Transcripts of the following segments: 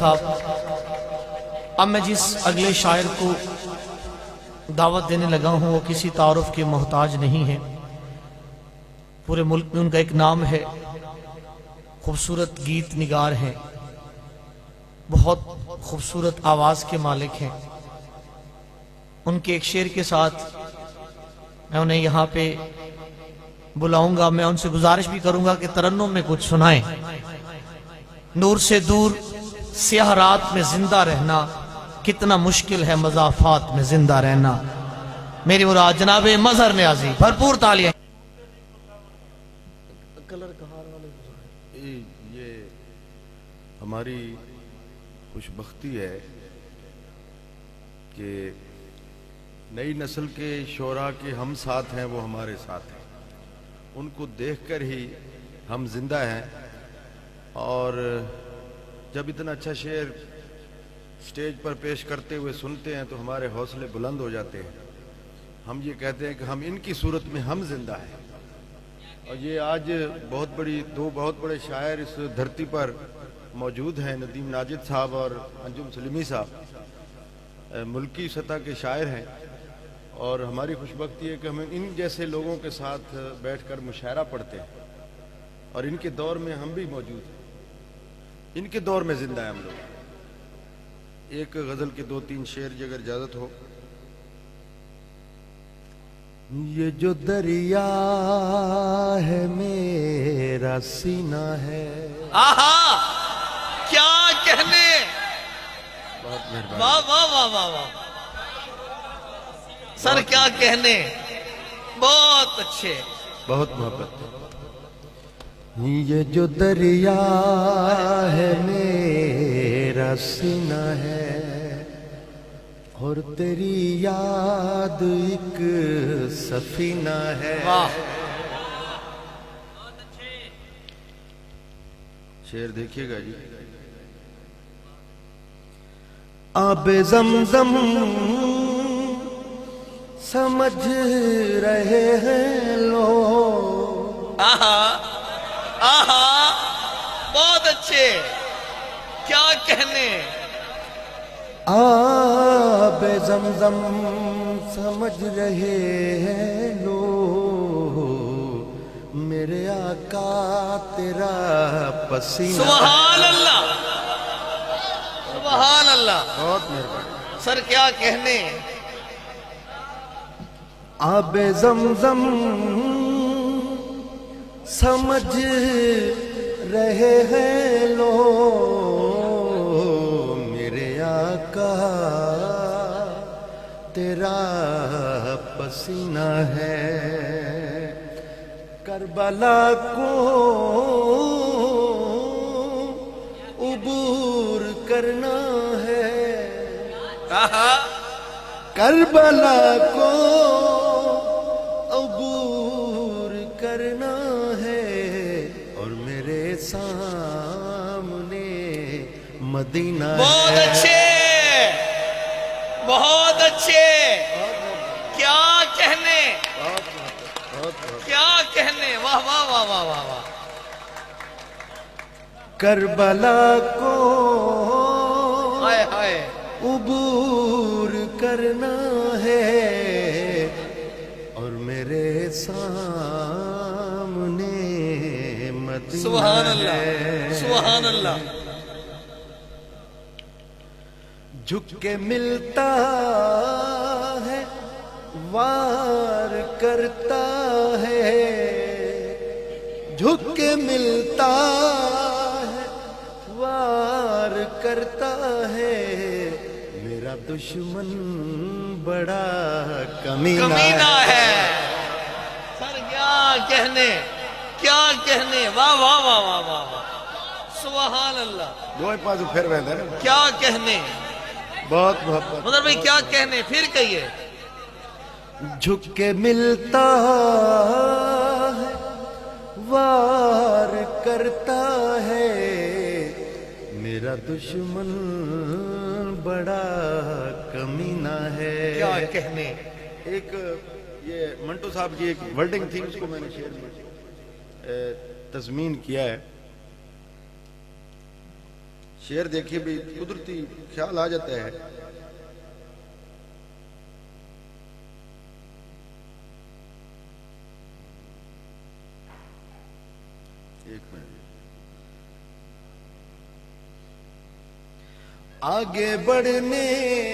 साहब, अब मैं जिस अगले शायर को दावत देने लगा हूँ वो किसी तारुफ के मोहताज नहीं है। पूरे मुल्क में उनका एक नाम है, खूबसूरत गीत निगार हैं, बहुत खूबसूरत आवाज के मालिक हैं। उनके एक शेर के साथ मैं उन्हें यहाँ पे बुलाऊंगा। मैं उनसे गुजारिश भी करूंगा कि तरन्नुम में कुछ सुनाएं। नूर से दूर स्याह रात में जिंदा रहना, कितना मुश्किल है मज़ाफात में जिंदा रहना। मेरी मुराद जनाबे मजहर न्याजी, भरपूर तालियां। कलर ये हमारी खुशबख्ती है कि नई नस्ल के शोरा के हम साथ हैं, वो हमारे साथ हैं। उनको देखकर ही हम जिंदा हैं। और जब इतना अच्छा शेर स्टेज पर पेश करते हुए सुनते हैं तो हमारे हौसले बुलंद हो जाते हैं। हम ये कहते हैं कि हम इनकी सूरत में हम जिंदा हैं। और ये आज दो बहुत बड़े शायर इस धरती पर मौजूद हैं, नदीम नाजिद साहब और अंजुम सलीमी साहब, मुल्की सतह के शायर हैं। और हमारी खुशबख्ती है कि हम इन जैसे लोगों के साथ बैठकर मुशायरा पढ़ते हैं और इनके दौर में हम भी मौजूद हैं, इनके दौर में जिंदा है हम लोग। एक गजल के 2-3 शेर अगर इजाजत हो। ये जो दरिया है मेरा सीना है। आहा, क्या कहने, बहुत मेहरबानी। वाह वाह वाह वाह वाह सर, क्या कहने, बहुत अच्छे, बहुत मोहब्बत। ये जो दरिया है मेरा सीना है और तेरी याद एक सफीना है। वाह, शेर देखिएगा जी। आबे ज़मज़म समझ रहे हैं लोग। आहा आहा, बहुत अच्छे, क्या कहने। आबे ज़मज़म समझ रहे हैं लोग, मेरे आका तेरा पसीना। सुभान अल्लाह, सुभान अल्लाह। बहुत मेहरबानी सर, क्या कहने। आबे ज़मज़म समझ रहे हैं लोग, मेरे आका तेरा पसीना है। करबला को उबूर करना है। करबला को अबूर करना है और मेरे सामने मदीना है। बहुत अच्छे, बहुत अच्छे, क्या कहने, क्या कहने। वाह वाह वाह वाह वाह वाह। करबला को हाय हाय, उबूर करना है और मेरे सामने मदीना। सुभान अल्लाह, सुभान अल्लाह। झुक के मिलता है वार करता है, झुक के मिलता है वार करता है। मेरा दुश्मन बड़ा कमीना है। सर, क्या कहने, क्या कहने। वाह वाह वाह वाह वाह वाह, सुभान अल्लाह। दो पास फिर रहता है, क्या कहने। बहुत मोहब्बत। मतलब भाई क्या कहने, फिर कहिए। झुक के मिलता है वार करता है, मेरा दुश्मन बड़ा कमीना है। क्या कहने। एक ये मंटो साहब की एक वर्डिंग थी, उसको मैंने शेयर में तज़मीन किया है। शेर देखिए भी कुदरती ख्याल आ जाता है। एक मिनट। आगे बढ़ने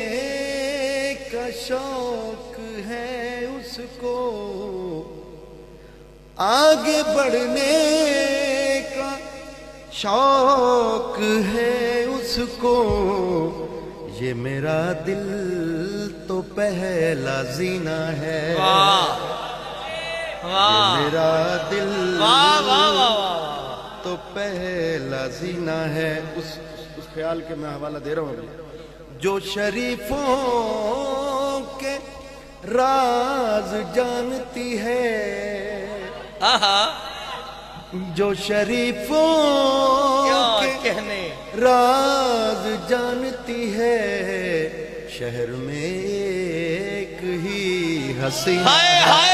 का शौक है उसको, आगे बढ़ने का शौक है उसको, ये मेरा दिल तो पहला जीना है। वाह वाह, ये मेरा दिल वाह वाह वाह, तो पहला जीना है। उस ख्याल के मैं हवाला दे रहा हूं अभी। जो शरीफों के राज जानती है, आहा, जो शरीफों क्या के कहने, राज जानती है, शहर में एक ही हसीना। हाय हाय,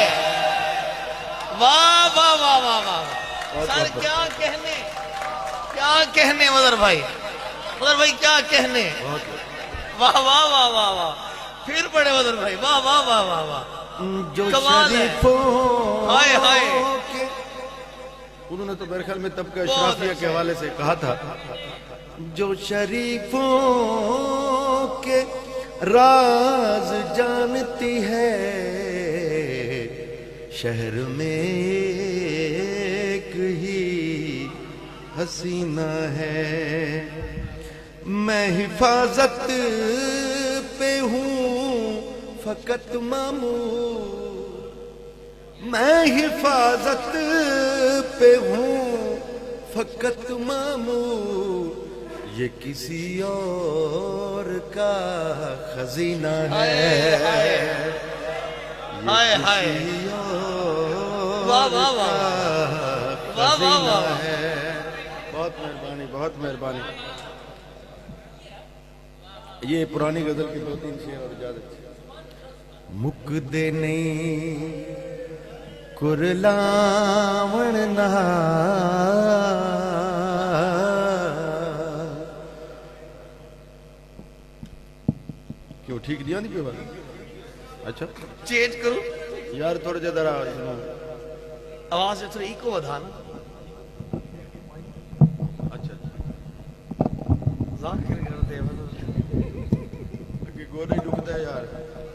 वाह वाह वाह वाह वाह सर, क्या कहने, क्या कहने मदर भाई, मदर भाई क्या कहने, वाह वाह वाह वाह वाह, फिर पड़े मदर भाई, वाह वाह वाह वाह वाह, जो कमाल है। शरीफों हाय हाय, के, उन्होंने तो मेरे ख्याल में तब का अशराफिया के हवाले से कहा था, जो शरीफों के राज जानती है, शहर में एक ही हसीना है। मैं हिफाजत पे हूँ फकत मामूर, मैं हिफाजत पे हूँ फकत मामूर, ये किसी और का खजीना है। हाय हाय, वाह वाह वाह, वाह वाह वाह, बहुत मेहरबानी, बहुत मेहरबानी। ये पुरानी गजल के 2-3 शेर और ज्यादा अच्छे। मुक दे नहीं कुरलावण ना, क्यों ठीक दिया नहीं पे बात? अच्छा चेंज करूं यार, थोड़ा ज्यादा आवाज से, थोड़ा इको बढ़ाना। अच्छा जाकिर करते हैं कि गो नहीं डूबता है यार।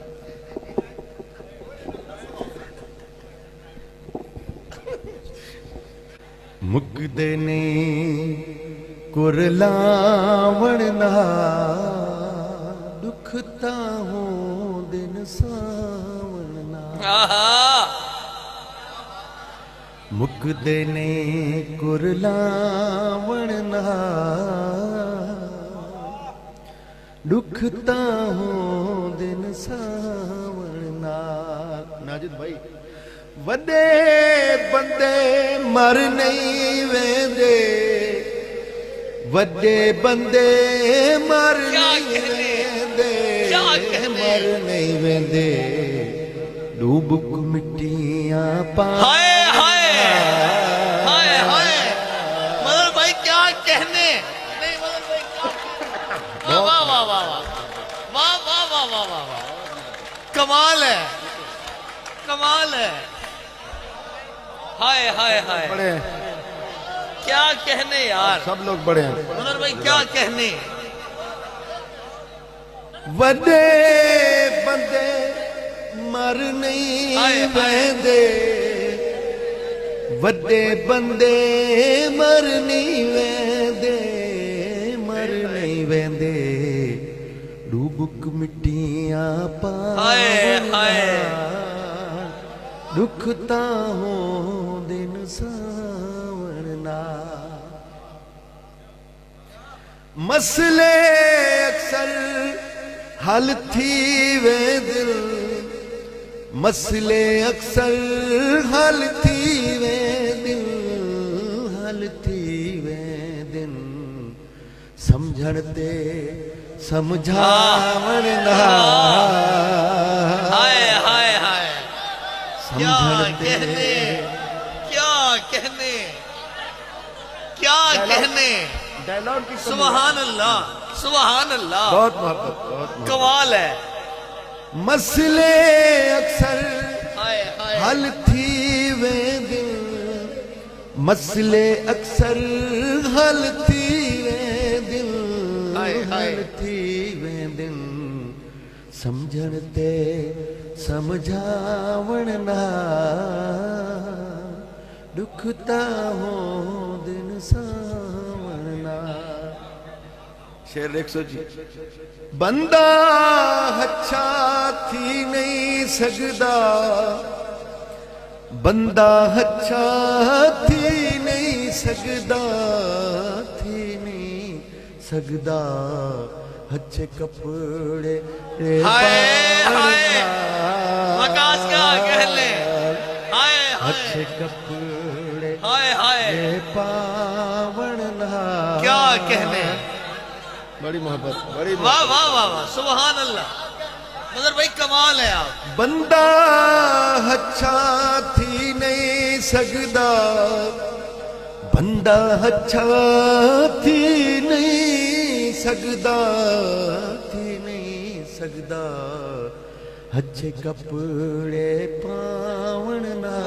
मुक देने कुरलावण ना, दुखता हूँ दिन सावण ना। मुक देने कुरलावण ना, दुखता हूँ दिन सावण ना। नाजिद भाई, वडे बंदे मर नहीं वेंदे, वडे बंदे मर नहीं वेंदे, मर नहीं वेंदे, डूबक मिट्टियां पा। हाय हाय हाय हाय, मदर भाई क्या कहने, नहीं मदर भाई क्या, वाह वाह वाह वाह वाह वाह वाह वाह वाह वाह वाह, कमाल है, कमाल है। हाय हाय हाय, बड़े क्या कहने यार, सब लोग बड़े हैं। मदर भाई क्या कहने। वडे बंदे मर नहीं वेंदे, वडे बंदे मर नहीं वेंदे, मर नहीं वेंदे, डूबक मिट्टियां पावना, दुखता हूँ दिन सावण ना। मसले अक्सर हल थी वे दिल, मसले अक्सर हल थी वे दिल, हल थी वे दिन, समझण ते समझावण ना। हाय हाय हाय, क्या समझण ते कहने, क्या कहने, क्या कहने, डायलॉग की सुभान अल्लाह, सुभान अल्लाह, बहुत मोहब्बत कमाल है। मसले अक्सर हाय हाय हल थी वे दिन, मसले अक्सर हल थी वे दिन, हाय हाय हल थी वे दिन, समझण ते समझावण ना, दुखता हो दिन सावण ना। शेर 100 बंदा अच्छा थी नहीं सकदा, बंदा अच्छा थी नहीं सकदा, थी नहीं सकदा, अच्छे कपड़े हाय हाय आकाश का कह ले, हाय अच्छे कपड़े हाय हाय पावण ना, क्या कहने। बड़ी मोहब्बत, बड़ी वाह वाह वाह वाह, सुभान अल्लाह। मदर भाई कमाल है आप। बंदा अच्छा थी नहीं सकदा, बंदा अच्छा थी नहीं सकदा, थी नहीं सकदा, अच्छे कपड़े पावण ना,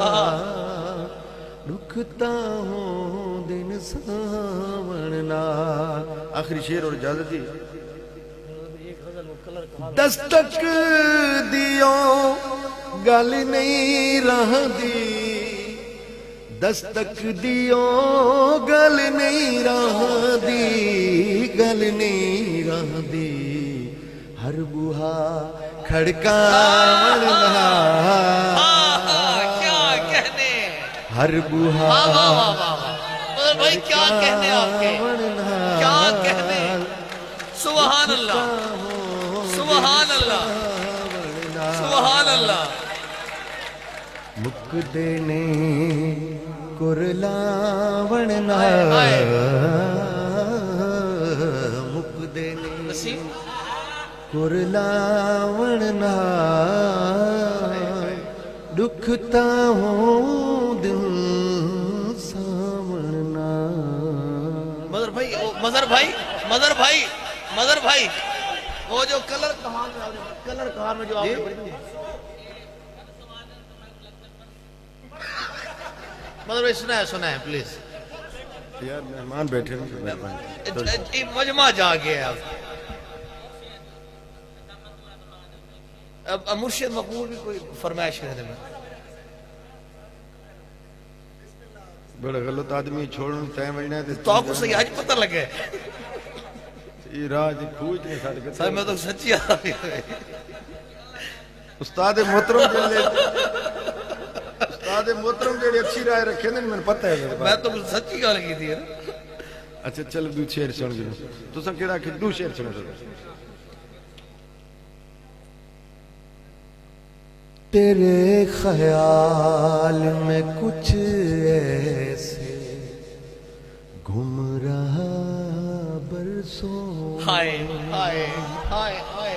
दुखता हूँ दिन सावण ना। आखिरी शेर और इजाजत दी। दस्तक दियो गल नहीं रहदी, दस्तक दियो गल नहीं रहदी, गल नहीं रहदी, हर बुहा खड़कावण ना, क्या कहने। हर बुहा वाह वाह वाह वाह वाह। मदर भाई क्या कहने आपके, क्या कहने। सुभान अल्लाह, सुभान अल्लाह, सुभान अल्लाह। मुक देने कुरलावण ना, मुक देने नसीब कुरलावण ना, दुखता हूँ दिल सावण ना। मदर भाई, मदर भाई, मदर भाई, मदर भाई, वो जो कलर कहार में, कलर कहार में जो आपने पढ़ी थी मदर भाई, सुना है प्लीज। यार मेहमान बैठे हैं, मजमा जा गया। अब मुर्शिद मकबूल भी कोई फरमाइश कर देना। बड़ा गलत आदमी छोड़न तय वजना ते तो आपको सही आज पता लगे। ये राज खोज ने साडे के सर मैं तो सच्ची उस्ताद मोहतरम जेले, उस्ताद मोहतरम जेडी अच्छी राय रखे ने मैंने पता है। मैं तो सच्ची गल की थी। अच्छा चल दू शेर सुन गिनो तुसा केड़ा कि दू शेर सुनो। तेरे ख्याल में कुछ ऐसे घूम रहा बरसों, हाय हाय हाय हाय।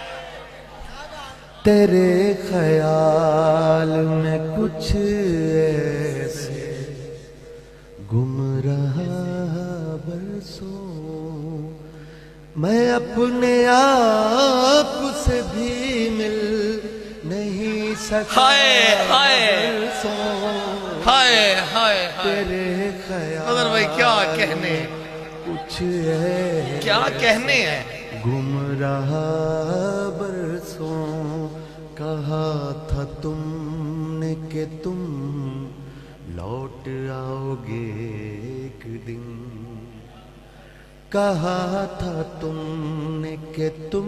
तेरे ख्याल में कुछ ऐसे घूम रहा बरसों, मैं अपने आप से भी मिल नहीं सका। हाय हाय हाय हाय। तेरे ख्याल मदर भाई क्या कहने, कुछ है क्या कहने हैं। घूम रहा बरसों, कहा था तुमने कि तुम लौट आओगे एक दिन, कहा था तुमने कि तुम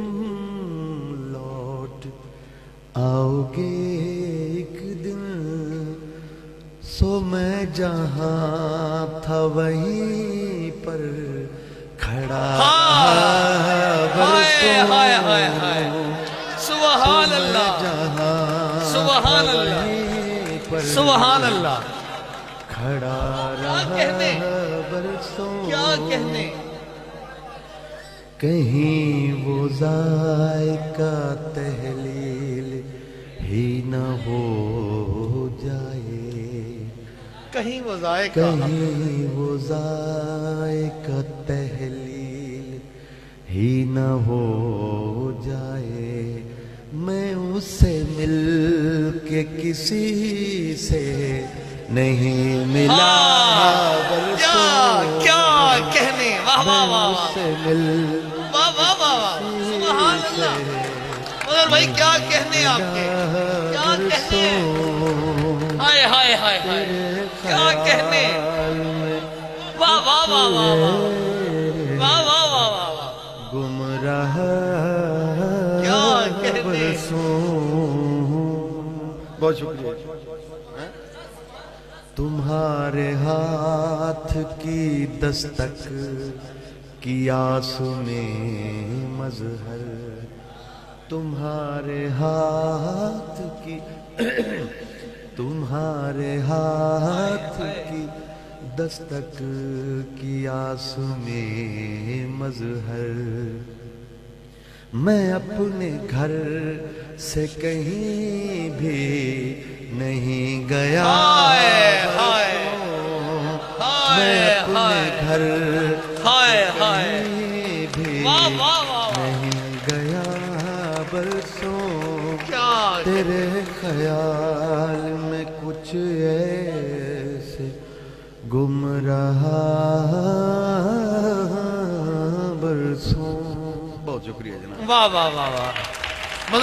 लौट आओगे एक दिन, सो मैं जहां था वहीं पर खड़ा हाय हाय हाय हाय। सुभान अल्लाह, सुभान अल्लाह, सुभान अल्लाह। खड़ा क्या कहने, बरसों, क्या कहने। कहीं वो जायका तहलील ही न हो जाए, कहीं वो जायका, कहीं वो जायका तहलील ही न हो जाए, मैं उससे मिल के किसी से नहीं मिला। क्या क्या कहने, वाह वाह वाह उससे मिल, वाह वाह वाह वाह, सुभान अल्लाह। मगर भाई क्या कहने आपके, क्या कहने, हाय हाय हाय हाय, क्या कहने, वाह वाह वाह वाह वाह वाह वाह वाह वाह, गुमराह क्या कहने। बहुत शुक्रिया। तुम्हारे हाथ की दस्तक की आंसू में मजहर, तुम्हारे हाथ की तुम्हारे हाथ की दस्तक की आंसू में मजहर, मैं अपने घर से कहीं भी नहीं गया। मैं अपने घर कहीं भी नहीं गया, बरसों तेरे ख्याल में कुछ ऐसे गुम रहा बरसों। बहुत शुक्रिया जनाब। वाह वाह वाह वाह।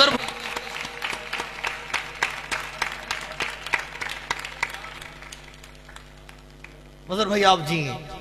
मदर भाई आप जी हैं।